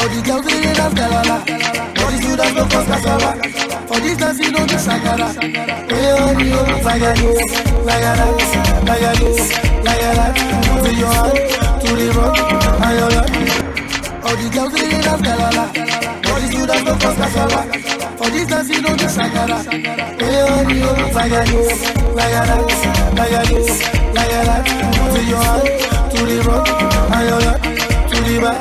All the girls in the dance, galala. All the students no cause cassava. For this dance, you know the shakara. Hey, oh, you like a this, like a that, like a this, like a that. To your hand, to the rock, and your left. All the girls in the dance, galala. All the students no cause cassava. For this dance, you know the shakara. Hey, oh, you like a this, like a that, like a this, like a that. To your hand, to the rock, and your left. To the back,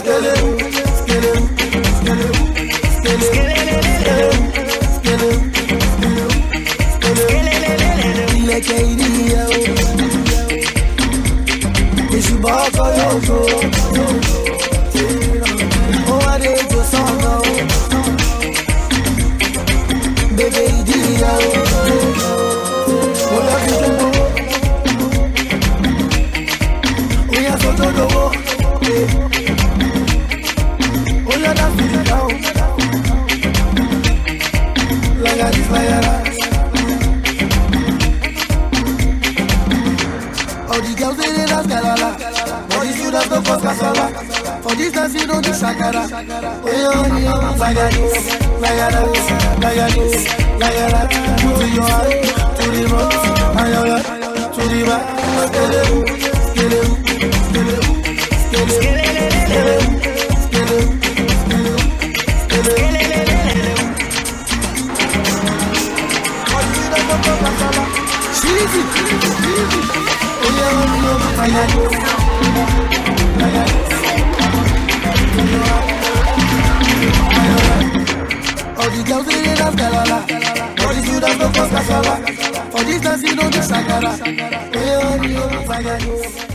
for this dance, you know the shakara. Hey, oh, like a this, like a that, like a this, like a that. To your hand, to the rock, and your left, to the back. All the girls in the dance, galala. All the students no cause cassava. For this dance, you know the shakara. Hey, oh, like a this.